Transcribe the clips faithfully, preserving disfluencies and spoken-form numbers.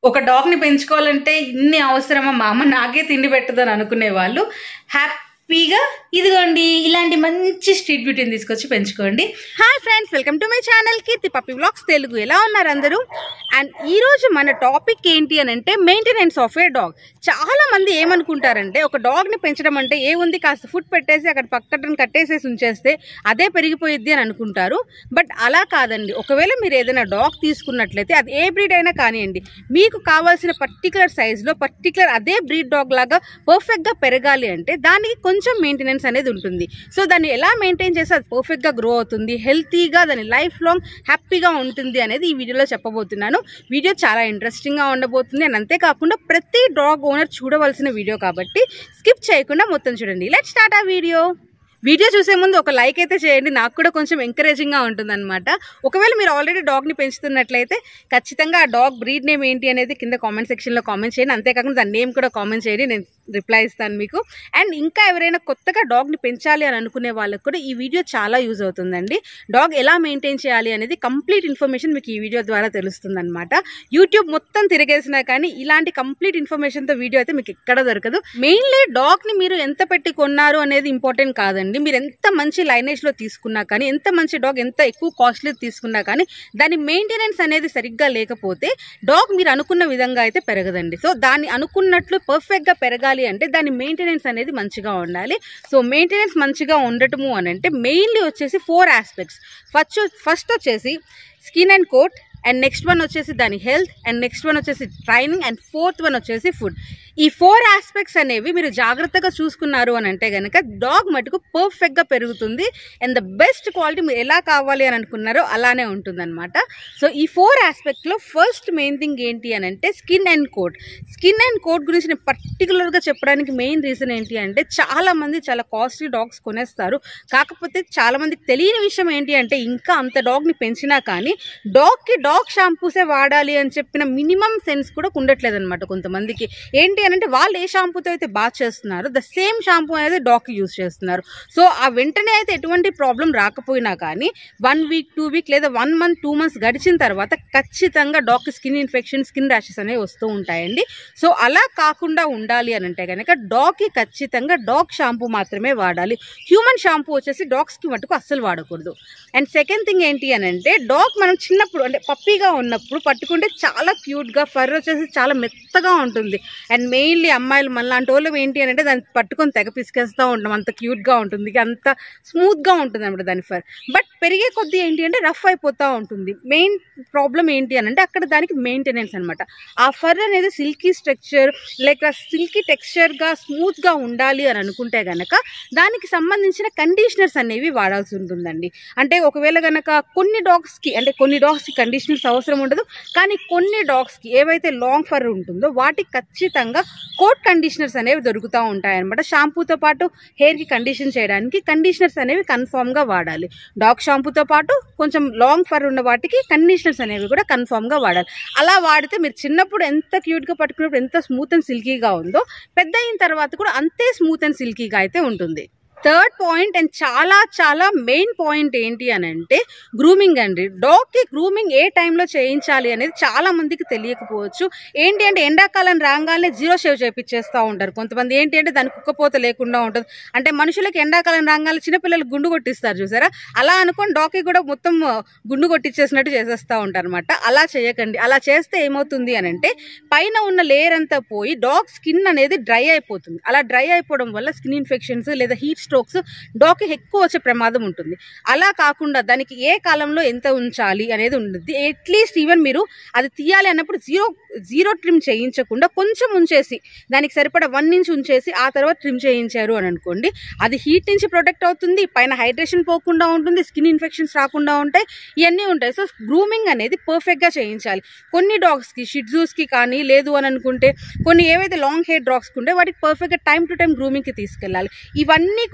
ఒక డాగ్ ని పెంచుకోవాలంటే ఇన్ని అవసరమా, మా అమ్మ నాకే తిండి పెట్టదని అనుకునే వాళ్ళు హ్యాపీగా ఇదిగోండి ఇలాంటి మంచి స్ట్రీట్ బ్యూటీని తీసుకొచ్చి పెంచుకోండి. Hi friends, welcome to my channel Keerthi puppy vlogs Telugu. ఎలా ఉన్నారు అందరూ? అండ్ ఈ రోజు మన టాపిక్ ఏంటి అని అంటే మెయింటెనెన్స్ ఆఫ్ ఏ డాగ్. చాలా మంది ఏమనుకుంటారంటే ఒక డాగ్ ని పెంచడం అంటే ఏ ఉంది, కాస్త ఫుడ్ పెట్టేసి అక్కడ పక్కన కట్టేసేసి ఉంచేస్తే అదే పెరిగిపోయిద్ది అని అనుకుంటారు. బట్ అలా కాదండి. ఒకవేళ మీరు ఏదైనా డాగ్ తీసుకున్నట్లయితే అది ఏ బ్రీడ్ అయినా కానివ్వండి, మీకు కావాల్సిన పర్టికులర్ సైజులో పర్టికులర్ అదే బ్రీడ్ డాగ్ లాగా పర్ఫెక్ట్గా పెరగాలి అంటే దానికి కొంచెం మెయింటెనెన్స్ అనేది ఉంటుంది. సో దాన్ని ఎలా మెయింటైన్ చేస్తే అది పర్ఫెక్ట్గా గ్రో అవుతుంది, హెల్తీగా దాని లైఫ్ లాంగ్ హ్యాపీగా ఉంటుంది అనేది ఈ వీడియోలో చెప్పబోతున్నాను. వీడియో చాలా ఇంట్రెస్టింగ్గా ఉండబోతుంది. అండ్ అంతేకాకుండా ప్రతి డాగ్ ఓనర్ చూడవలసిన వీడియో కాబట్టి స్కిప్ చేయకుండా మొత్తం చూడండి. లెట్స్ స్టార్ట్ ఆ వీడియో. వీడియో చూసే ముందు ఒక లైక్ అయితే చేయండి, నాకు కూడా కొంచెం ఎంకరేజింగ్గా ఉంటుంది అనమాట. ఒకవేళ మీరు ఆల్రెడీ డాగ్ని పెంచుతున్నట్లయితే ఖచ్చితంగా ఆ డాగ్ బ్రీడ్ నేమ్ ఏంటి అనేది కింద కామెంట్ సెక్షన్లో కామెంట్ చేయండి. అంతేకాకుండా దాని నేమ్ కూడా కామెంట్ చేయండి, నేను రిప్లై ఇస్తాను మీకు. అండ్ ఇంకా ఎవరైనా కొత్తగా డాగ్ని పెంచాలి అని అనుకునే వాళ్ళకి కూడా ఈ వీడియో చాలా యూజ్ అవుతుందండి. డాగ్ ఎలా మెయింటైన్ చేయాలి అనేది కంప్లీట్ ఇన్ఫర్మేషన్ మీకు ఈ వీడియో ద్వారా తెలుస్తుంది అనమాట. యూట్యూబ్ మొత్తం తిరిగేసినా కానీ ఇలాంటి కంప్లీట్ ఇన్ఫర్మేషన్తో వీడియో అయితే మీకు ఎక్కడ దొరకదు. మెయిన్లీ డాగ్ని మీరు ఎంత పెట్టి కొన్నారు అనేది ఇంపార్టెంట్ కాదండి. మీరు ఎంత మంచి లైనేజ్లో తీసుకున్నా కానీ, ఎంత మంచి డాగ్ ఎంత ఎక్కువ కాస్ట్లీ తీసుకున్నా కానీ దాని మెయింటెనెన్స్ అనేది సరిగ్గా లేకపోతే డాగ్ మీరు అనుకున్న విధంగా అయితే పెరగదండి. సో దాన్ని అనుకున్నట్లు పర్ఫెక్ట్గా పెరగాలి అంటే దాని మెయింటెనెన్స్ అనేది మంచిగా ఉండాలి. సో మెయింటెనెన్స్ మంచిగా ఉండటము అని అంటే మెయిన్లీ వచ్చేసి ఫోర్ ఆస్పెక్ట్స్. ఫస్ట్ ఫస్ట్ వచ్చేసి skin and coat, and next one వచ్చేసి దాని హెల్త్, అండ్ నెక్స్ట్ వన్ వచ్చేసి ట్రైనింగ్, అండ్ ఫోర్త్ వన్ వచ్చేసి ఫుడ్. ఈ ఫోర్ ఆస్పెక్ట్స్ అనేవి మీరు జాగ్రత్తగా చూసుకున్నారు అని అంటే కనుక డాగ్ మటుకు పర్ఫెక్ట్గా పెరుగుతుంది. అండ్ ద బెస్ట్ క్వాలిటీ మీరు ఎలా కావాలి అని అనుకున్నారో అలానే ఉంటుందన్నమాట. సో ఈ ఫోర్ ఆస్పెక్ట్లో ఫస్ట్ మెయిన్ థింగ్ ఏంటి అని అంటే skin and coat. Skin and coat గురించి నేను పర్టికులర్గా చెప్పడానికి మెయిన్ రీజన్ ఏంటి అంటే చాలామంది చాలా కాస్ట్లీ డాగ్స్ కొనేస్తారు. కాకపోతే చాలామందికి తెలియని విషయం ఏంటి అంటే ఇంకా అంత డాగ్ని పెంచినా కానీ డాగ్కి డాగ్ షాంపూసే వాడాలి అని చెప్పిన మినిమం సెన్స్ కూడా ఉండట్లేదు అనమాట. కొంతమందికి ఏంటి అంటే వాళ్ళు ఏ షాంపూతో అయితే బాత్ చేస్తున్నారు ద సేమ్ షాంపూ అనేది డాగ్కి యూజ్ చేస్తున్నారు. సో ఆ వెంటనే అయితే ఎటువంటి ప్రాబ్లం రాకపోయినా కానీ వన్ వీక్ టూ వీక్ లేదా వన్ మంత్ టూ మంత్స్ గడిచిన తర్వాత ఖచ్చితంగా డాగ్కి స్కిన్ ఇన్ఫెక్షన్, స్కిన్ ర్యాషెస్ అనేవి వస్తూ ఉంటాయండి. సో అలా కాకుండా ఉండాలి అని అంటే కనుక డాగ్కి ఖచ్చితంగా డాగ్ షాంపూ మాత్రమే వాడాలి. హ్యూమన్ షాంపూ వచ్చేసి డాగ్స్కి మటుకు అస్సలు వాడకూడదు. అండ్ సెకండ్ థింగ్ ఏంటి అని అంటే డాగ్ మనం చిన్నప్పుడు అంటే పప్పీగా ఉన్నప్పుడు పట్టుకుంటే చాలా క్యూట్గా, ఫర్ వచ్చేసి చాలా మెత్తగా ఉంటుంది. అండ్ మెయిన్లీ అమ్మాయిలు మనలాంటి వాళ్ళు ఏంటి అని అంటే దాన్ని పట్టుకొని తెగ పిసికేస్తూ ఉంటాం, అంత క్యూట్గా ఉంటుంది, అంత స్మూత్గా ఉంటుంది అనమాట దాని ఫర్. బట్ పెరిగే కొద్దీ ఏంటి అంటే రఫ్ అయిపోతూ ఉంటుంది. మెయిన్ ప్రాబ్లం ఏంటి అని అంటే అక్కడ దానికి మెయింటెనెన్స్ అనమాట. ఆ ఫర్ అనేది సిల్కీ స్ట్రక్చర్ లేక సిల్కీ టెక్స్చర్గా స్మూత్గా ఉండాలి అని అనుకుంటే కనుక దానికి సంబంధించిన కండిషనర్స్ అనేవి వాడాల్సి ఉంటుందండి. అంటే ఒకవేళ కనుక కొన్ని డాగ్స్కి అంటే కొన్ని డాగ్స్కి కండిషనర్స్ అవసరం ఉండదు, కానీ కొన్ని డాగ్స్కి ఏవైతే లాంగ్ ఫర్ ఉంటుందో వాటికి ఖచ్చితంగా కోట్ కండిషనర్స్ అనేవి దొరుకుతూ ఉంటాయి అనమాట. షాంపూతో పాటు హెయిర్కి కండిషన్ చేయడానికి కండిషనర్స్ అనేవి కన్ఫామ్గా వాడాలి. డాగ్ షాంపూతో పాటు కొంచెం లాంగ్ ఫర్ ఉన్న వాటికి కండిషనర్స్ అనేవి కూడా కన్ఫామ్గా వాడాలి. అలా వాడితే మీరు చిన్నప్పుడు ఎంత క్యూట్గా పట్టుకున్నప్పుడు ఎంత స్మూత్ అండ్ సిల్కీగా ఉందో పెద్ద అయిన తర్వాత కూడా అంతే స్మూత్ అండ్ సిల్కీగా అయితే ఉంటుంది. థర్డ్ పాయింట్ అండ్ చాలా చాలా మెయిన్ పాయింట్ ఏంటి అని అంటే గ్రూమింగ్ అండి. డాగ్కి గ్రూమింగ్ ఏ టైంలో చేయించాలి అనేది చాలా మందికి తెలియకపోవచ్చు. ఏంటి అంటే ఎండాకాలం రాగానే జీరో షేవ్ చేయించేస్తూ ఉంటారు కొంతమంది. ఏంటి అంటే దానికి కుక్కపోత లేకుండా ఉంటుంది. అంటే మనుషులకి ఎండాకాలం రాగానే చిన్నపిల్లలు గుండు కొట్టిస్తారు చూసారా, అలా అనుకోని డాగ్కి కూడా మొత్తం గుండు కొట్టించేసినట్టు చేసేస్తూ ఉంటారు అనమాట. అలా చేయకండి. అలా చేస్తే ఏమవుతుంది అని అంటే పైన ఉన్న లేయర్ అంతా పోయి డాగ్ స్కిన్ అనేది డ్రై అయిపోతుంది. అలా డ్రై అయిపోవడం వల్ల స్కిన్ ఇన్ఫెక్షన్స్ లేదా హీట్ స్ట్రోక్స్ డాగ్కి ఎక్కువ వచ్చే ప్రమాదం ఉంటుంది. అలా కాకుండా దానికి ఏ కాలంలో ఎంత ఉంచాలి అనేది ఉంటుంది. అట్లీస్ట్ ఈవెన్ మీరు అది తీయాలి అన్నప్పుడు జీరో జీరో ట్రిమ్ చేయించకుండా కొంచెం ఉంచేసి దానికి సరిపడా వన్ ఇంచ్ ఉంచేసి ఆ తర్వాత ట్రిమ్ చేయించారు అని అనుకోండి, అది హీట్ నుంచి ప్రొటెక్ట్ అవుతుంది, పైన హైడ్రేషన్ పోకుండా ఉంటుంది, స్కిన్ ఇన్ఫెక్షన్స్ రాకుండా ఉంటాయి, ఇవన్నీ ఉంటాయి. సో గ్రూమింగ్ అనేది పర్ఫెక్ట్గా చేయించాలి. కొన్ని డాగ్స్కి షిట్జూస్కి కానీ లేదు అని అనుకుంటే కొన్ని ఏవైతే లాంగ్ హెయిర్ డాగ్స్కి ఉంటే వాటికి పర్ఫెక్ట్గా టైం టు టైం గ్రూమింగ్కి తీసుకెళ్ళాలి. ఇవన్నీ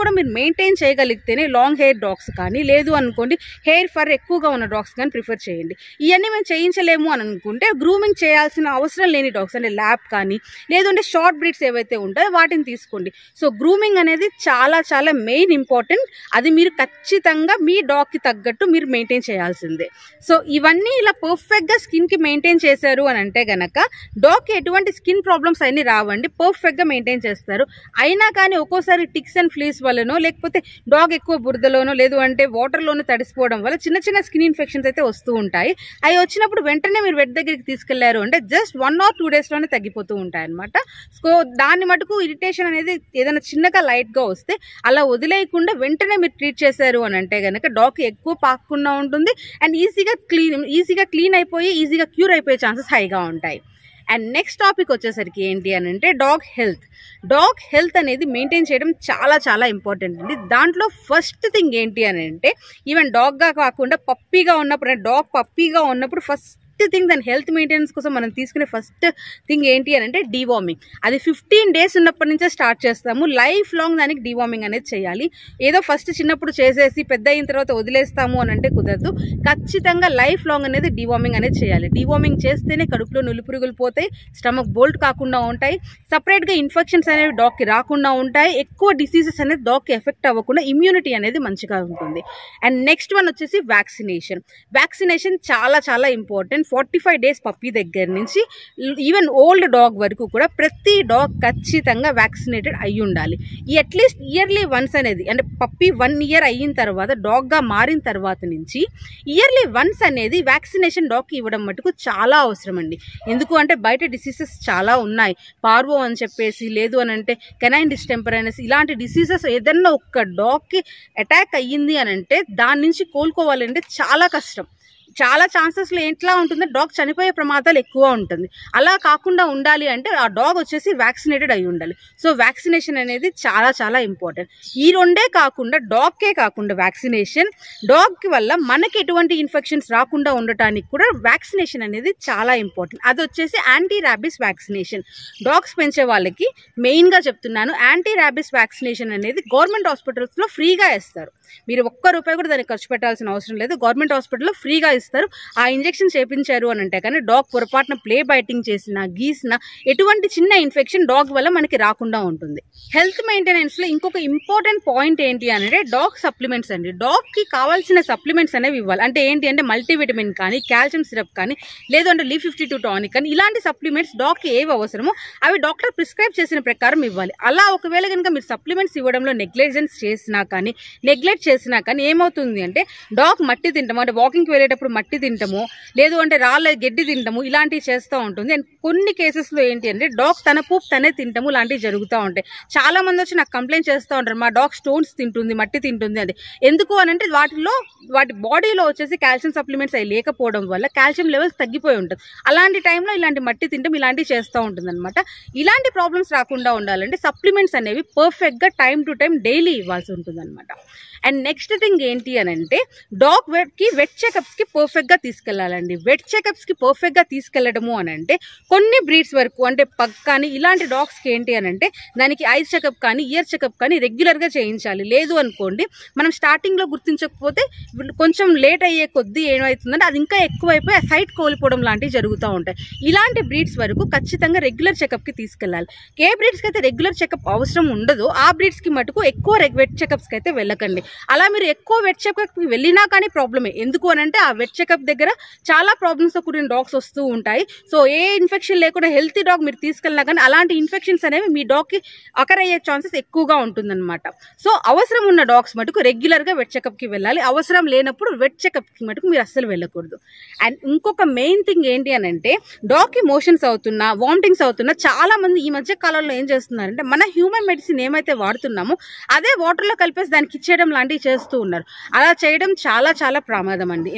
కూడా మీరు మెయింటైన్ చేయగలిగితేనే లాంగ్ హెయిర్ డాగ్స్ కానీ, లేదు అనుకోండి హెయిర్ ఫర్ ఎక్కువగా ఉన్న డాగ్స్ కానీ ప్రిఫర్ చేయండి. ఇవన్నీ మేము చేయించలేము అని అనుకుంటే గ్రూమింగ్ చేయాల్సిన అవసరం లేని డాగ్స్ అంటే ల్యాబ్ కానీ, లేదంటే షార్ట్ బ్రీడ్స్ ఏవైతే ఉంటాయో వాటిని తీసుకోండి. సో గ్రూమింగ్ అనేది చాలా చాలా మెయిన్ ఇంపార్టెంట్. అది మీరు ఖచ్చితంగా మీ డాగ్కి తగ్గట్టు మీరు మెయింటైన్ చేయాల్సిందే. సో ఇవన్నీ ఇలా పర్ఫెక్ట్గా స్కిన్కి మెయింటైన్ చేశారు అని అంటే గనక డాగ్కి ఎటువంటి స్కిన్ ప్రాబ్లమ్స్ అన్నీ రావండి, పర్ఫెక్ట్గా మెయింటైన్ చేస్తారు. అయినా కానీ ఒక్కోసారి టిక్స్ అండ్ ఫ్లీస్ వల్లనో, లేకపోతే డాగ్ ఎక్కువ బురదలోనో, లేదు అంటే వాటర్లోనో తడిసిపోవడం వల్ల చిన్న చిన్న స్కిన్ ఇన్ఫెక్షన్స్ అయితే వస్తూ ఉంటాయి. అవి వచ్చినప్పుడు వెంటనే మీరు వెట్ దగ్గరికి తీసుకెళ్లారు అంటే జస్ట్ వన్ ఆర్ టూ డేస్లోనే తగ్గిపోతూ ఉంటాయి అనమాట. సో దాన్ని మటుకు ఇరిటేషన్ అనేది ఏదైనా చిన్నగా లైట్గా వస్తే అలా వదిలేయకుండా వెంటనే మీరు ట్రీట్ చేశారు అని అంటే కనుక డాగ్కి ఎక్కువ పాకకుండా ఉంటుంది అండ్ ఈజీగా క్లీన్ ఈజీగా క్లీన్ అయిపోయి ఈజీగా క్యూర్ అయిపోయే ఛాన్సెస్ హైగా ఉంటాయి. అండ్ నెక్స్ట్ టాపిక్ వచ్చేసరికి ఏంటి అని అంటే డాగ్ హెల్త్. డాగ్ హెల్త్ అనేది మెయింటైన్ చేయడం చాలా చాలా ఇంపార్టెంట్ అండి. దాంట్లో ఫస్ట్ థింగ్ ఏంటి అని అంటే ఈవెన్ డాగ్గా కాకుండా పప్పీగా ఉన్నప్పుడు, డాగ్ పప్పీగా ఉన్నప్పుడు ఫస్ట్ థింగ్ దాని హెల్త్ మెయింటెనెన్స్ కోసం మనం తీసుకునే ఫస్ట్ థింగ్ ఏంటి అని అంటే డీవార్మింగ్. అది ఫిఫ్టీన్ డేస్ ఉన్నప్పటి నుంచే స్టార్ట్ చేస్తాము. లైఫ్ లాంగ్ దానికి డీవార్మింగ్ అనేది చేయాలి. ఏదో ఫస్ట్ చిన్నప్పుడు చేసేసి పెద్ద అయిన తర్వాత వదిలేస్తాము అని అంటే కుదరదు. ఖచ్చితంగా లైఫ్ లాంగ్ అనేది డీవార్మింగ్ అనేది చేయాలి. డీవార్మింగ్ చేస్తేనే కడుపులో నులిపురుగులు పోతాయి, స్టమక్ బోల్ట్ కాకుండా ఉంటాయి, సపరేట్గా ఇన్ఫెక్షన్స్ అనేవి డాగ్కి రాకుండా ఉంటాయి, ఎక్కువ డిసీజెస్ అనేది డాగ్కి ఎఫెక్ట్ అవ్వకుండా ఇమ్యూనిటీ అనేది మంచిగా ఉంటుంది. అండ్ నెక్స్ట్ వన్ వచ్చేసి వ్యాక్సినేషన్. వ్యాక్సినేషన్ చాలా చాలా important. Forty five days puppy దగ్గర నుంచి ఈవెన్ ఓల్డ్ డాగ్ వరకు కూడా ప్రతి డాగ్ ఖచ్చితంగా వ్యాక్సినేటెడ్ అయి ఉండాలి. ఈ అట్లీస్ట్ ఇయర్లీ వన్స్ అనేది అంటే పప్పీ వన్ ఇయర్ అయిన తర్వాత డాగ్గా మారిన తర్వాత నుంచి ఇయర్లీ వన్స్ అనేది వ్యాక్సినేషన్ డాగ్కి ఇవ్వడం మటుకు చాలా అవసరం అండి. ఎందుకు అంటే బయట డిసీజెస్ చాలా ఉన్నాయి. పార్వో అని చెప్పేసి, లేదు అని అంటే కెనైన్ డిస్టెంపర్ అనేసి, ఇలాంటి డిసీజెస్ ఏదన్నా ఒక్క డాగ్కి అటాక్ అయ్యింది అని అంటే దాని నుంచి కోలుకోవాలంటే చాలా కష్టం. చాలా ఛాన్సెస్లో ఎట్లా ఉంటుందో డాగ్ చనిపోయే ప్రమాదాలు ఎక్కువ ఉంటుంది. అలా కాకుండా ఉండాలి అంటే ఆ డాగ్ వచ్చేసి వ్యాక్సినేటెడ్ అయి ఉండాలి. సో వ్యాక్సినేషన్ అనేది చాలా చాలా ఇంపార్టెంట్. ఈ రెండే కాకుండా డాగ్కే కాకుండా వ్యాక్సినేషన్, డాగ్కి వల్ల మనకి ఎటువంటి ఇన్ఫెక్షన్స్ రాకుండా ఉండటానికి కూడా వ్యాక్సినేషన్ అనేది చాలా ఇంపార్టెంట్. అది వచ్చేసి యాంటీ ర్యాబిస్ వ్యాక్సినేషన్. డాగ్స్ పెంచే వాళ్ళకి మెయిన్గా చెప్తున్నాను, యాంటీ ర్యాబిస్ వ్యాక్సినేషన్ అనేది గవర్నమెంట్ హాస్పిటల్స్లో ఫ్రీగా ఇస్తారు. మీరు ఒక్క రూపాయి కూడా దానికి ఖర్చు పెట్టాల్సిన అవసరం లేదు. గవర్నమెంట్ హాస్పిటల్లో ఫ్రీగా ఇస్తారు. ఆ ఇంజెక్షన్ చేయించారు అని అంటే కానీ డాగ్ పొరపాటున ప్లే బైటింగ్ చేసినా, గీసినా ఎటువంటి చిన్న ఇన్ఫెక్షన్ డాగ్ వల్ల మనకి రాకుండా ఉంటుంది. హెల్త్ మెయింటెనెన్స్లో ఇంకొక ఇంపార్టెంట్ పాయింట్ ఏంటి అంటే డాగ్ సప్లిమెంట్స్ అండి. డాగ్కి కావాల్సిన సప్లిమెంట్స్ అనేవి ఇవ్వాలి. అంటే ఏంటి అంటే మల్టీవిటమిన్ కానీ, కాల్షియం సిరప్ కానీ, లేదంటే లీ ఫిఫ్టీ టూ టానిక్ కానీ, ఇలాంటి సప్లిమెంట్స్ డాగ్కి ఏవి అవసరమో అవి డాక్టర్ ప్రిస్క్రైబ్ చేసిన ప్రకారం ఇవ్వాలి. అలా ఒకవేళ కనుక మీరు సప్లిమెంట్స్ ఇవ్వడంలో నెగ్లిజెన్స్ చేసినా కానీ, నెగ్లెక్ట్ చేసినా కానీ ఏమవుతుంది అంటే డాగ్ మట్టి తింటాము, అంటే వాకింగ్కి వెళ్ళేటప్పుడు మట్టి తింటాము, లేదు అంటే రాళ్ళ గడ్డి తింటాము, ఇలాంటివి చేస్తూ ఉంటుంది. అండ్ కొన్ని కేసెస్లో ఏంటి అంటే డాగ్ తన పూప్ తనే తింటాము, ఇలాంటివి జరుగుతూ ఉంటాయి. చాలా మంది వచ్చి నాకు కంప్లైంట్ చేస్తూ ఉంటారు, మా డాగ్ స్టోన్స్ తింటుంది, మట్టి తింటుంది అని. ఎందుకు అని అంటే వాటిలో వాటి బాడీలో వచ్చేసి కాల్షియం సప్లిమెంట్స్ అవి లేకపోవడం వల్ల కాల్షియం లెవెల్స్ తగ్గిపోయి ఉంటుంది. అలాంటి టైంలో ఇలాంటి మట్టి తింటాం, ఇలాంటివి చేస్తూ ఉంటుంది అనమాట. ఇలాంటి ప్రాబ్లమ్స్ రాకుండా ఉండాలంటే సప్లిమెంట్స్ అనేవి పర్ఫెక్ట్గా టైం టు టైం డైలీ ఇవ్వాల్సి ఉంటుంది అనమాట. అండ్ నెక్స్ట్ థింగ్ ఏంటి అని అంటే డాగ్ వెట్కి వెట్ చెకప్స్కి పర్ఫెక్ట్గా తీసుకెళ్లాలండి. వెట్ చెకప్స్కి పర్ఫెక్ట్గా తీసుకెళ్లడము అని అంటే కొన్ని బ్రీడ్స్ వరకు అంటే పగ్ కానీ ఇలాంటి డాగ్స్కి ఏంటి అని అంటే దానికి ఐస్ చెకప్ కానీ, ఇయర్ చెకప్ కానీ రెగ్యులర్గా చేయించాలి. లేదు అనుకోండి మనం స్టార్టింగ్లో గుర్తించకపోతే కొంచెం లేట్ అయ్యే కొద్దీ ఏమవుతుందంటే అది ఇంకా ఎక్కువైపోయి ఆ సైట్ కోల్పోవడం లాంటివి జరుగుతూ ఉంటాయి. ఇలాంటి బ్రీడ్స్ వరకు ఖచ్చితంగా రెగ్యులర్ చెకప్కి తీసుకెళ్ళాలి. ఏ బ్రీడ్స్కి అయితే రెగ్యులర్ చెకప్ అవసరం ఉండదో ఆ బ్రీడ్స్కి మటుకు ఎక్కువ వెట్ చెకప్స్కి అయితే వెళ్ళకండి. అలా మీరు ఎక్కువ వెట్ చెకప్కి వెళ్ళినా కానీ ప్రాబ్లమే. ఎందుకు అని అంటే ఆ వెట్ చెకప్ దగ్గర చాలా ప్రాబ్లమ్స్తో కూడిన డాగ్స్ వస్తూ ఉంటాయి. సో ఏ ఇన్ఫెక్షన్ లేకుండా హెల్తీ డాగ్ మీరు తీసుకెళ్ళినా కానీ అలాంటి ఇన్ఫెక్షన్స్ అనేవి మీ డాగ్కి అకరయ్యే ఛాన్సెస్ ఎక్కువగా ఉంటుందన్నమాట. సో అవసరం ఉన్న డాగ్స్ మటుకు రెగ్యులర్గా వెట్ చెకప్కి వెళ్ళాలి. అవసరం లేనప్పుడు వెట్ చెకప్కి మటుకు మీరు అస్సలు వెళ్ళకూడదు. అండ్ ఇంకొక మెయిన్ థింగ్ ఏంటి అని అంటే డాగ్కి మోషన్స్ అవుతున్నా, వామిటింగ్స్ అవుతున్నా చాలా మంది ఈ మధ్య కాలంలో ఏం చేస్తున్నారంటే మన హ్యూమన్ మెడిసిన్ ఏమైతే వాడుతున్నామో అదే వాటర్లో కలిపేసి దానికి ఇచ్చేయడం లాంటివి చేస్తూ ఉన్నారు. అలా చేయడం చాలా చాలా ప్రమాదం అండి. ఎందుకు అని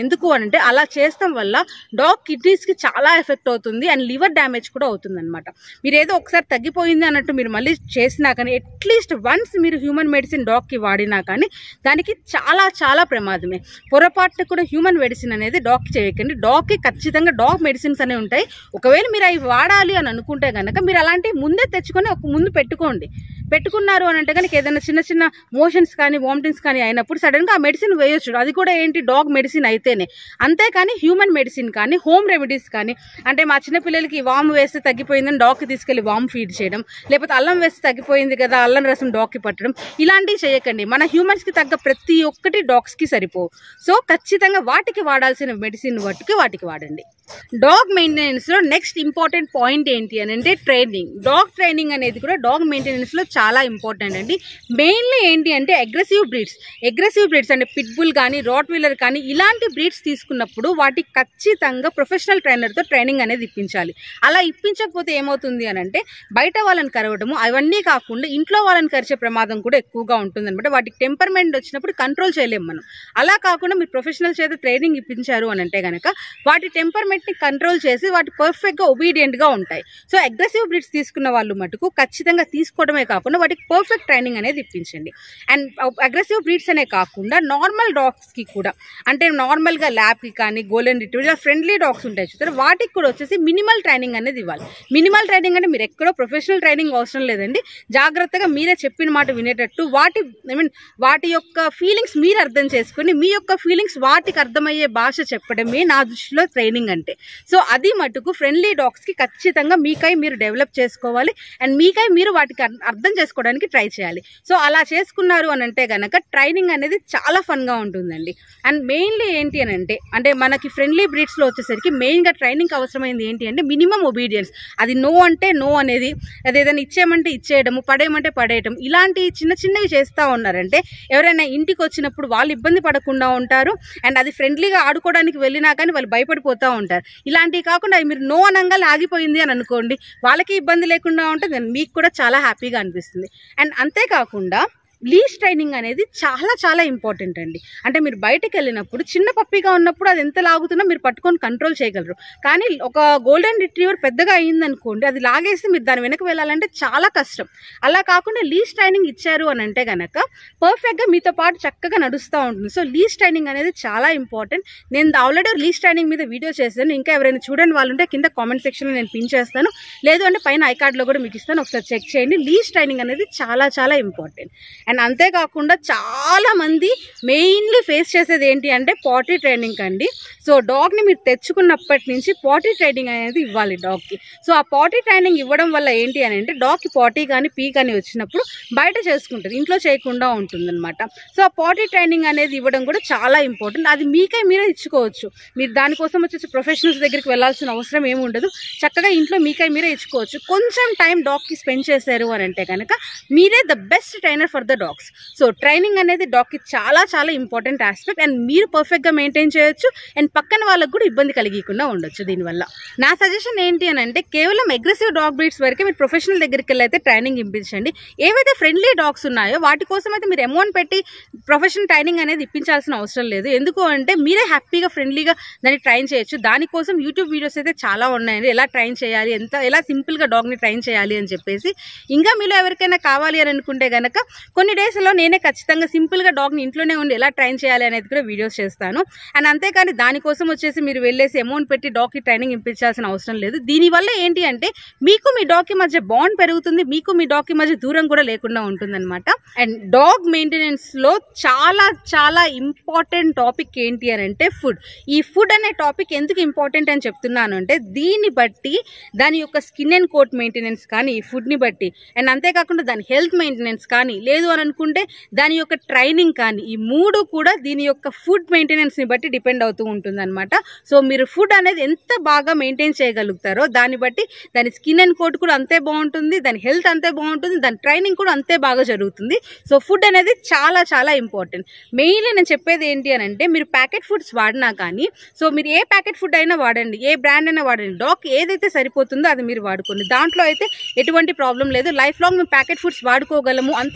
అంటే అలా చేస్తాం వల్ల డాగ్ కిడ్నీస్కి చాలా ఎఫెక్ట్ అవుతుంది అండ్ లివర్ డ్యామేజ్ కూడా అవుతుంది అనమాట. మీరు ఏదో ఒకసారి తగ్గిపోయింది అన్నట్టు మీరు మళ్ళీ చేసినా కానీ అట్లీస్ట్ వన్స్ మీరు హ్యూమన్ మెడిసిన్ డాగ్కి వాడినా కానీ దానికి చాలా చాలా ప్రమాదమే. పొరపాటున కూడా హ్యూమన్ మెడిసిన్ అనేది డాగ్కి చేయకండి. డాగ్కి ఖచ్చితంగా డాగ్ మెడిసిన్స్ అనేవి ఉంటాయి. ఒకవేళ మీరు అవి వాడాలి అని అనుకుంటే కనుక మీరు అలాంటివి ముందే తెచ్చుకొని ఒక ముందు పెట్టుకోండి. పెట్టుకున్నారు అని అంటే కనుక ఏదైనా చిన్న చిన్న మోషన్స్ కానీ వామిటింగ్స్ కానీ అయినప్పుడు సడన్గా ఆ మెడిసిన్ వేయొచ్చు. అది కూడా ఏంటి డాగ్ మెడిసిన్ అయితేనే. అంతేకాని హ్యూమన్ మెడిసిన్ కానీ హోమ్ రెమెడీస్ కానీ అంటే మా చిన్నపిల్లలకి వామ్ వేస్తే తగ్గిపోయిందని డాగ్కి తీసుకెళ్లి వామ్ ఫీడ్ చేయడం, లేకపోతే అల్లం వేస్తే తగ్గిపోయింది కదా అల్లం రసం డాగ్కి పట్టడం, ఇలాంటివి చేయకండి. మన హ్యూమన్స్కి తగ్గ ప్రతి ఒక్కటి డాగ్స్కి సరిపోవు. సో ఖచ్చితంగా వాటికి వాడాల్సిన మెడిసిన్ వాటికి వాటికి వాడండి. డాగ్ మెయింటెనెన్స్ లో నెక్స్ట్ ఇంపార్టెంట్ పాయింట్ ఏంటి అని అంటే ట్రైనింగ్. డాగ్ ట్రైనింగ్ అనేది కూడా డాగ్ మెయింటెనెన్స్ లో చాలా ఇంపార్టెంట్ అండి. మెయిన్లీ ఏంటి అంటే అగ్రెసివ్ బ్రీడ్స్ అగ్రెసివ్ బ్రీడ్స్ అంటే పిట్బుల్ కానీ రాట్ వీలర్ కానీ ఇలాంటి బ్రీడ్స్ తీసుకున్నప్పుడు వాటికి ఖచ్చితంగా ప్రొఫెషనల్ ట్రైనర్తో ట్రైనింగ్ అనేది ఇప్పించాలి. అలా ఇప్పించకపోతే ఏమవుతుంది అని అంటే బయట వాళ్ళని కరవడము అవన్నీ కాకుండా ఇంట్లో వాళ్ళని కరిచే ప్రమాదం కూడా ఎక్కువగా ఉంటుంది అనమాట. వాటికి టెంపర్మెంట్ వచ్చినప్పుడు కంట్రోల్ చేయలేము మనం. అలా కాకుండా మీరు ప్రొఫెషనల్ చేత ట్రైనింగ్ ఇప్పించారు అని అంటే కనుక వాటి టెంపర్మెంట్ ని కంట్రోల్ చేసి వాటి పర్ఫెక్ట్ గా ఒబీడియంట్ గా ఉంటాయి. సో అగ్రెసివ్ బ్రీడ్స్ తీసుకున్న వాళ్ళు మటుకు ఖచ్చితంగా తీసుకోవడమే కాకుండా వాటికి పర్ఫెక్ట్ ట్రైనింగ్ అనేది ఇప్పించండి. అండ్ అగ్రెసివ్ బ్రీడ్స్ అనే కాకుండా నార్మల్ డాగ్స్ కి కూడా అంటే నార్మల్ గా ల్యాబ్ కి కానీ గోల్డెన్ రిట్రీవర్ ఫ్రెండ్లీ డాగ్స్ ఉంటాయి చూస్తారు వాటికి కూడా వచ్చేసి మినిమల్ ట్రైనింగ్ అనేది ఇవ్వాలి. మినిమల్ ట్రైనింగ్ అంటే మీరు ఎక్కడో ప్రొఫెషనల్ ట్రైనింగ్ అవసరం లేదండి. జాగ్రత్తగా మీరే చెప్పిన మాట వినేటట్టు వాటి ఐ మీన్ వాటి యొక్క ఫీలింగ్స్ మీరు అర్థం చేసుకుని మీ యొక్క ఫీలింగ్స్ వాటికి అర్థమయ్యే భాష చెప్పడమే నా దృష్టిలో ట్రైనింగ్ అంటే. సో అది మటుకు ఫ్రెండ్లీ డాగ్స్ కి ఖచ్చితంగా మీకై మీరు డెవలప్ చేసుకోవాలి అండ్ మీకై మీరు వాటికి అర్థం చేసుకోవడానికి ట్రై చేయాలి. సో అలా చేసుకున్నారు అని అంటే గనక ట్రైనింగ్ అనేది చాలా ఫన్ గా ఉంటుందండి. అండ్ మెయిన్లీ ఏంటి అని అంటే అంటే మనకి ఫ్రెండ్లీ బ్రీడ్స్ లో వచ్చేసరికి మెయిన్ గా ట్రైనింగ్ అవసరమైంది ఏంటి అంటే మినిమం ఒబీడియన్స్. అది నో అంటే నో అనేది, అది ఏదైనా ఇచ్చేయమంటే ఇచ్చేయడము, పడేయమంటే పడేయడం, ఇలాంటి చిన్న చిన్నవి చేస్తూ ఉన్నారంటే ఎవరైనా ఇంటికి వచ్చినప్పుడు వాళ్ళు ఇబ్బంది పడకుండా ఉంటారు. అండ్ అది ఫ్రెండ్లీగా ఆడుకోవడానికి వెళ్ళినా కానీ వాళ్ళు భయపడిపోతూ ఉంటారు. ఇలాంటివి కాకుండా మీరు నో అనంగా ఆగిపోయింది అని అనుకోండి వాళ్ళకి ఇబ్బంది లేకుండా ఉంటుంది, మీకు కూడా చాలా హ్యాపీగా అనిపిస్తుంది. అండ్ అంతేకాకుండా లీష్ ట్రైనింగ్ అనేది చాలా చాలా ఇంపార్టెంట్ అండి. అంటే మీరు బయటకు వెళ్ళినప్పుడు చిన్న పప్పిగా ఉన్నప్పుడు అది ఎంత లాగుతున్నా మీరు పట్టుకొని కంట్రోల్ చేయగలరు. కానీ ఒక గోల్డెన్ రిట్రీవర్ పెద్దగా అయ్యిందనుకోండి అది లాగేసి మీరు దాని వెనక వెళ్ళాలంటే చాలా కష్టం. అలా కాకుండా లీష్ ట్రైనింగ్ ఇచ్చారు అని అంటే కనుక పర్ఫెక్ట్గా మీతో పాటు చక్కగా నడుస్తూ ఉంటుంది. సో లీష్ ట్రైనింగ్ అనేది చాలా ఇంపార్టెంట్. నేను ఆల్రెడీ లీష్ ట్రైనింగ్ మీద వీడియో చేశాను. ఇంకా ఎవరైనా చూడండి వాళ్ళు ఉంటే కింద కామెంట్ సెక్షన్లో నేను పిన్ చేస్తాను, లేదు అంటే పైన ఐ కార్డ్లో కూడా మీకు ఇస్తాను, ఒకసారి చెక్ చేయండి. లీష్ ట్రైనింగ్ అనేది చాలా చాలా ఇంపార్టెంట్. అండ్ అంతేకాకుండా చాలా మంది మెయిన్లీ ఫేస్ చేసేది ఏంటి అంటే పాటీ ట్రైనింగ్ అండి. సో డాగ్ని మీరు తెచ్చుకున్నప్పటి నుంచి పాటీ ట్రైనింగ్ అనేది ఇవ్వాలి డాగ్కి. సో ఆ పాటీ ట్రైనింగ్ ఇవ్వడం వల్ల ఏంటి అని అంటే డాగ్కి పాటీ కానీ పీ కానీ వచ్చినప్పుడు బయట చేసుకుంటుంది, ఇంట్లో చేయకుండా ఉంటుంది అనమాట. సో ఆ పాటీ ట్రైనింగ్ అనేది ఇవ్వడం కూడా చాలా ఇంపార్టెంట్. అది మీకై మీరే ఇచ్చుకోవచ్చు. మీరు దానికోసం వచ్చేసి ప్రొఫెషనల్స్ దగ్గరికి వెళ్ళాల్సిన అవసరం ఏమి ఉండదు. చక్కగా ఇంట్లో మీకై మీరే ఇచ్చుకోవచ్చు. కొంచెం టైం డాగ్కి స్పెండ్ చేశారు అని అంటే కనుక మీరే the best trainer for the dogs. So training అనేది డాగ్కి చాలా చాలా ఇంపార్టెంట్ ఆస్పెక్ట్. అండ్ మీరు పర్ఫెక్ట్గా మెయింటైన్ చేయొచ్చు అండ్ పక్కన వాళ్ళకు కూడా ఇబ్బంది కలిగకుండా ఉండొచ్చు. దీనివల్ల నా సజెషన్ ఏంటి అని అంటే కేవలం అగ్రెసివ్ డాగ్ బ్రీడ్స్ వరకే మీరు ప్రొఫెషనల్ దగ్గరికి వెళ్ళి అయితే ట్రైనింగ్ ఇప్పించండి. ఏవైతే ఫ్రెండ్లీ డాగ్స్ ఉన్నాయో వాటి కోసం అయితే మీరు అమౌంట్ పెట్టి ప్రొఫెషనల్ ట్రైనింగ్ అనేది ఇప్పించాల్సిన అవసరం లేదు. ఎందుకు అంటే మీరే హ్యాపీగా ఫ్రెండ్లీగా దాన్ని ట్రైన్ చేయొచ్చు. దానికోసం యూట్యూబ్ వీడియోస్ అయితే చాలా ఉన్నాయండి, ఎలా ట్రైన్ చేయాలి, ఎంత ఎలా సింపుల్గా డాగ్ని ట్రైన్ చేయాలి అని చెప్పేసి. ఇంకా మీలో ఎవరికైనా కావాలి అని అనుకుంటే కనుక కొన్ని డేస్లో నేనే ఖచ్చితంగా సింపుల్గా డాగ్ని ఇంట్లోనే ఉండి ఎలా ట్రైన్ చేయాలి అనేది కూడా వీడియోస్ చేస్తాను. అండ్ అంతేకాని దానికోసం వచ్చేసి మీరు వెళ్ళేసి అమౌంట్ పెట్టి డాగ్కి ట్రైనింగ్ ఇప్పించాల్సిన అవసరం లేదు. దీనివల్ల ఏంటి అంటే మీకు మీ డాగ్కి మధ్య బాండ్ పెరుగుతుంది, మీకు మీ డాగ్కి మధ్య దూరం కూడా లేకుండా ఉంటుంది అనమాట. అండ్ డాగ్ మెయింటెనెన్స్ లో చాలా చాలా ఇంపార్టెంట్ టాపిక్ ఏంటి అని అంటే ఫుడ్. ఈ ఫుడ్ అనే టాపిక్ ఎందుకు ఇంపార్టెంట్ అని చెప్తున్నాను అంటే దీన్ని బట్టి దాని యొక్క స్కిన్ అండ్ కోట్ మెయింటెనెన్స్ కానీ ఈ ఫుడ్ని బట్టి, అండ్ అంతేకాకుండా దాని హెల్త్ మెయింటెనెన్స్ కానీ, లేదు అని అనుకుంటే దాని యొక్క ట్రైనింగ్ కానీ, ఈ మూడు కూడా దీని యొక్క ఫుడ్ మెయింటెనెన్స్ని బట్టి డిపెండ్ అవుతూ ఉంటుంది అనమాట. సో మీరు ఫుడ్ అనేది ఎంత బాగా మెయింటైన్ చేయగలుగుతారో దాన్ని బట్టి దాని స్కిన్ అండ్ కోట్ కూడా అంతే బాగుంటుంది, దాని హెల్త్ అంతే బాగుంటుంది, దాని ట్రైనింగ్ కూడా అంతే బాగా జరుగుతుంది. సో ఫుడ్ అనేది చాలా చాలా ఇంపార్టెంట్. మెయిన్లీ నేను చెప్పేది ఏంటి అని అంటే మీరు ప్యాకెట్ ఫుడ్స్ వాడినా కానీ, సో మీరు ఏ ప్యాకెట్ ఫుడ్ అయినా వాడండి, ఏ బ్రాండ్ అయినా వాడండి, డాగ్ ఏదైతే సరిపోతుందో అది మీరు వాడుకోండి. దాంట్లో అయితే ఎటువంటి ప్రాబ్లం లేదు. లైఫ్ లాంగ్ మేము ప్యాకెట్ ఫుడ్స్ వాడుకోగలము, అంత మెయింటైన్ మేము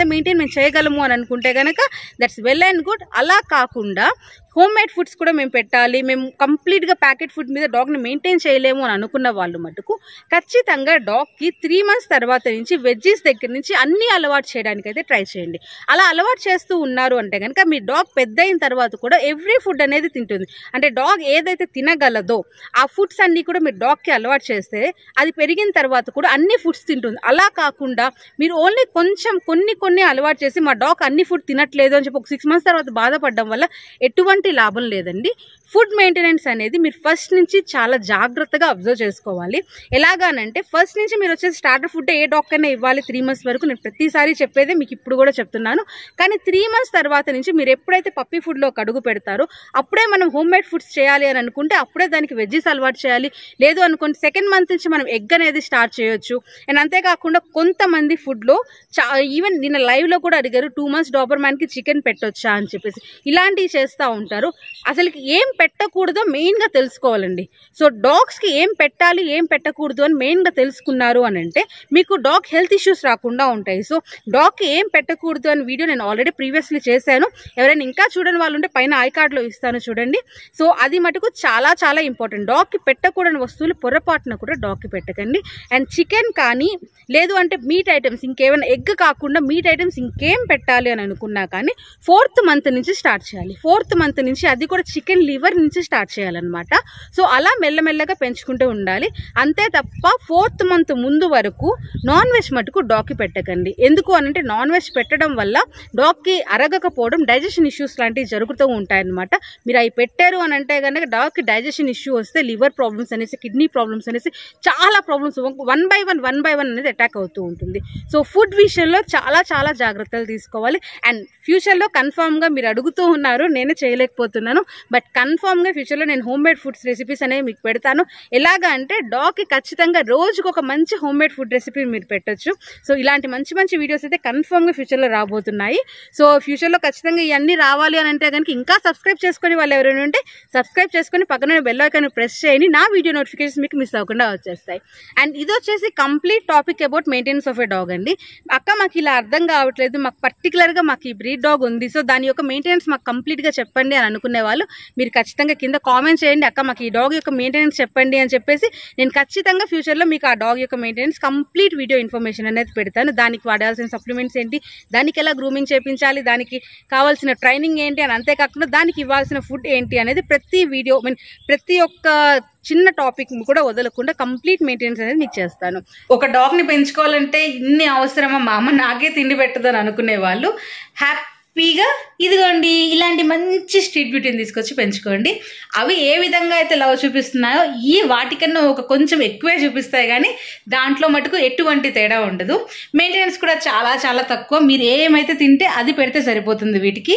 మేము చేయగలము అని అనుకుంటే కనుక దట్స్ వెల్ అండ్ గుడ్. అలా కాకుండా హోమ్ మేడ్ ఫుడ్స్ కూడా మేము పెట్టాలి, మేము కంప్లీట్గా ప్యాకెట్ ఫుడ్ మీద డాగ్ని మెయింటైన్ చేయలేము అని అనుకున్న వాళ్ళు మటుకు ఖచ్చితంగా డాగ్కి త్రీ మంత్స్ తర్వాత నుంచి వెజ్జీస్ దగ్గర నుంచి అన్నీ అలవాటు చేయడానికి అయితే ట్రై చేయండి. అలా అలవాటు చేస్తూ ఉన్నారు అంటే కనుక మీ డాగ్ పెద్ద అయిన తర్వాత కూడా ఎవ్రీ ఫుడ్ అనేది తింటుంది. అంటే డాగ్ ఏదైతే తినగలదో ఆ ఫుడ్స్ అన్నీ కూడా మీరు డాగ్కి అలవాటు చేస్తే అది పెరిగిన తర్వాత కూడా అన్ని ఫుడ్స్ తింటుంది. అలా కాకుండా మీరు ఓన్లీ కొంచెం కొన్ని కొన్ని అలవాటు చేసి మా డాగ్ అన్ని ఫుడ్ తినట్లేదు అని చెప్పి ఒక సిక్స్ మంత్స్ తర్వాత బాధపడడం వల్ల ఎటువంటి లాభం లేదండి. ఫుడ్ మెయింటెనెన్స్ అనేది మీరు ఫస్ట్ నుంచి చాలా జాగ్రత్తగా అబ్జర్వ్ చేసుకోవాలి. ఎలాగానంటే ఫస్ట్ నుంచి మీరు వచ్చేసి స్టార్టర్ ఫుడ్ ఏ డాగ్ కన్నా ఇవ్వాలి త్రీ మంత్స్ వరకు. నేను ప్రతిసారి చెప్పేదే మీకు ఇప్పుడు కూడా చెప్తున్నాను. కానీ త్రీ మంత్స్ తర్వాత నుంచి మీరు ఎప్పుడైతే పప్పీ ఫుడ్లో అడుగు పెడతారో అప్పుడే మనం హోమ్ మేడ్ ఫుడ్స్ చేయాలి అని అనుకుంటే అప్పుడే దానికి వెజ్జీస్ అలవాటు చేయాలి. లేదు అనుకుంటే సెకండ్ మంత్ నుంచి మనం ఎగ్ అనేది స్టార్ట్ చేయొచ్చు. అండ్ అంతేకాకుండా కొంతమంది ఫుడ్లో చా ఈవెన్ నిన్న లైవ్లో కూడా అడిగారు టూ మంత్స్ డాబర్ మ్యాన్కి చికెన్ పెట్టొచ్చా అని చెప్పేసి. ఇలాంటివి చేస్తూ ఉంటారు. అసలుకి ఏం పెట్టకూడదో మెయిన్గా తెలుసుకోవాలండి. సో డాగ్స్కి ఏం పెట్టాలి ఏం పెట్టకూడదు అని మెయిన్గా తెలుసుకున్నారు అని అంటే మీకు డాగ్ హెల్త్ ఇష్యూస్ రాకుండా ఉంటాయి. సో డాగ్కి ఏం పెట్టకూడదు అని వీడియో నేను ఆల్రెడీ ప్రీవియస్లీ చేశాను. ఎవరైనా ఇంకా చూడని వాళ్ళు ఉంటే పైన ఐ కార్డ్లో ఇస్తాను చూడండి. సో అది మటుకు చాలా చాలా ఇంపార్టెంట్. డాగ్కి పెట్టకూడని వస్తువులు పొరపాటున కూడా డాగ్కి పెట్టకండి. అండ్ చికెన్ కానీ లేదు అంటే మీట్ ఐటమ్స్ ఇంకేమైనా ఎగ్ కాకుండా మీట్ ఐటమ్స్ ఇంకేం పెట్టాలి అని అనుకున్నా కానీ ఫోర్త్ మంత్ నుంచి స్టార్ట్ చేయాలి. ఫోర్త్ మంత్ నుంచి అది కూడా చికెన్ లివర్ నుంచి స్టార్ట్ చేయాలన్నమాట. సో అలా మెల్లమెల్లగా పెంచుకుంటూ ఉండాలి. అంతే తప్ప ఫోర్త్ మంత్ ముందు వరకు నాన్ వెజ్ మటుకు డాగ్కి పెట్టకండి. ఎందుకు అనంటే నాన్ వెజ్ పెట్టడం వల్ల డాగ్కి అరగకపోవడం డైజెషన్ ఇష్యూస్ లాంటివి జరుగుతూ ఉంటాయన్నమాట. మీరు అవి పెట్టారు అని అంటే కనుక డాగ్కి డైజెషన్ ఇష్యూ వస్తే లివర్ ప్రాబ్లమ్స్ అనేసి కిడ్నీ ప్రాబ్లమ్స్ అనేసి చాలా problems one by one one by one అనేది అటాక్ అవుతూ ఉంటుంది. సో ఫుడ్ విషయంలో చాలా చాలా జాగ్రత్తలు తీసుకోవాలి. అండ్ ఫ్యూచర్లో కన్ఫామ్గా మీరు అడుగుతూ ఉన్నారు, నేనే చేయలేకపోతున్నాను. బట్ కన్ఫామ్గా ఫ్యూచర్లో నేను హోమ్ మేడ్ ఫుడ్స్ రెసిపీస్ అనేవి మీకు పెడతాను. ఎలాగా అంటే డాగ్కి ఖచ్చితంగా రోజుకు ఒక మంచి హోమ్ మేడ్ ఫుడ్ రెసిపీ మీరు పెట్టచ్చు. సో ఇలాంటి మంచి మంచి వీడియోస్ అయితే కన్ఫామ్గా ఫ్యూచర్లో రాబోతున్నాయి. సో ఫ్యూచర్లో ఖచ్చితంగా ఇవన్నీ రావాలి అని అంటే కనుక ఇంకా సబ్స్క్రైబ్ చేసుకుని వాళ్ళు ఎవరైనా ఉంటే సబ్స్క్రైబ్ చేసుకుని పక్కన బెల్ ఐకాన్ ప్రెస్ చేయండి. నా వీడియో నోటిఫికేషన్స్ మీకు మిస్ అవ్వకుండా వచ్చేస్తాయి. అండ్ ఇది వచ్చేసి complete topic about maintenance of a dog అండి. అక్క మాకు ఇలా అర్థం కావట్లేదు, మాకు పర్టికులర్గా మాకు ఈ బ్రీడ్ డాగ్ ఉంది, సో దాని యొక్క మెయింటెనెన్స్ మాకు కంప్లీట్గా చెప్పండి అని అనుకునే వాళ్ళు మీరు ఖచ్చితంగా కింద కామెంట్ చేయండి. అక్క మాకు ఈ డాగ్ యొక్క మెయింటెనెన్స్ చెప్పండి అని చెప్పేసి నేను ఖచ్చితంగా ఫ్యూచర్లో మీకు ఆ డాగ్ యొక్క మెయింటెనెన్స్ కంప్లీట్ వీడియో ఇన్ఫర్మేషన్ అనేది పెడతాను. దానికి వాడాల్సిన సప్లిమెంట్స్ ఏంటి, దానికి ఎలా గ్రూమింగ్ చేయించాలి, దానికి కావాల్సిన ట్రైనింగ్ ఏంటి అని అంతేకాకుండా దానికి ఇవ్వాల్సిన ఫుడ్ ఏంటి అనేది ప్రతి వీడియో మీన్ ప్రతి ఒక్క చిన్న టాపిక్ కూడా వదలకుండా కంప్లీట్ మెయింటెనెన్స్ అనేది మీకు చేస్తాను. ఒక డాగ్ని పెంచుకోవాలంటే ఇన్ని అవసరమా, మా అమ్మ నాకే తిండి పెట్టదని అనుకునే వాళ్ళు హ్యాపీగా ఇదిగోండి ఇలాంటి మంచి స్ట్రీట్ బ్యూటీని తీసుకొచ్చి పెంచుకోండి. అవి ఏ విధంగా అయితే లవ్ చూపిస్తున్నాయో ఈ వాటికన్నా ఒక కొంచెం ఎక్కువే చూపిస్తాయి, కానీ దాంట్లో మటుకు ఎటువంటి తేడా ఉండదు. మెయింటెనెన్స్ కూడా చాలా చాలా తక్కువ. మీరు ఏమైతే తింటే అది పెడితే సరిపోతుంది వీటికి,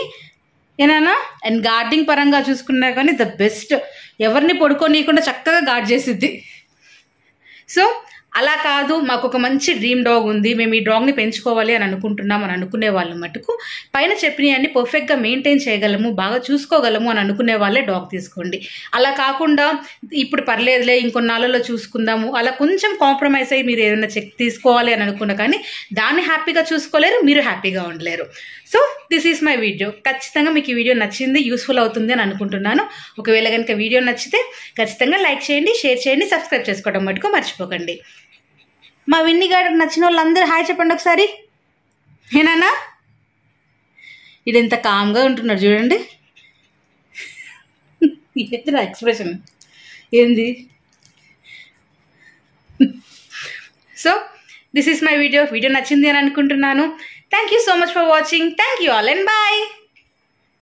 ఏనా. అండ్ గార్డింగ్ పరంగా చూసుకున్నా కానీ ద బెస్ట్. ఎవరిని పడుకోనీయకుండా చక్కగా గార్డ్ చేసిద్ది. సో అలా కాదు మాకు ఒక మంచి డ్రీమ్ డాగ్ ఉంది, మేము ఈ డాగ్ని పెంచుకోవాలి అని అనుకుంటున్నాం అని అనుకునే వాళ్ళు మటుకు పైన చెప్పినవన్నీ పర్ఫెక్ట్గా మెయింటైన్ చేయగలము, బాగా చూసుకోగలము అని అనుకునే వాళ్ళే డాగ్ తీసుకోండి. అలా కాకుండా ఇప్పుడు పర్లేదులే ఇంకొన్నాళ్ళలో చూసుకుందాము అలా కొంచెం కాంప్రమైజ్ అయ్యి మీరు ఏదైనా చెక్ తీసుకోవాలి అని అనుకున్నా కానీ దాన్ని హ్యాపీగా చూసుకోలేరు, మీరు హ్యాపీగా ఉండలేరు. So this is my video. ఖచ్చితంగా మీకు ఈ వీడియో నచ్చింది, యూస్ఫుల్ అవుతుంది అని అనుకుంటున్నాను. ఒకవేళ కనుక వీడియో నచ్చితే ఖచ్చితంగా లైక్ చేయండి, షేర్ చేయండి, సబ్స్క్రైబ్ చేసుకోవడం మటుకు మర్చిపోకండి. మా విన్ని గారికి నచ్చిన వాళ్ళందరూ హాయ్ చెప్పండి ఒకసారి. ఏనా ఇది ఎంత కామ్గా ఉంటున్నాడు చూడండి, ఇది నా ఎక్స్ప్రెషన్ ఏంది. So this is my video. Video నచ్చింది అని అనుకుంటున్నాను. Thank you so much for watching. Thank you all and bye.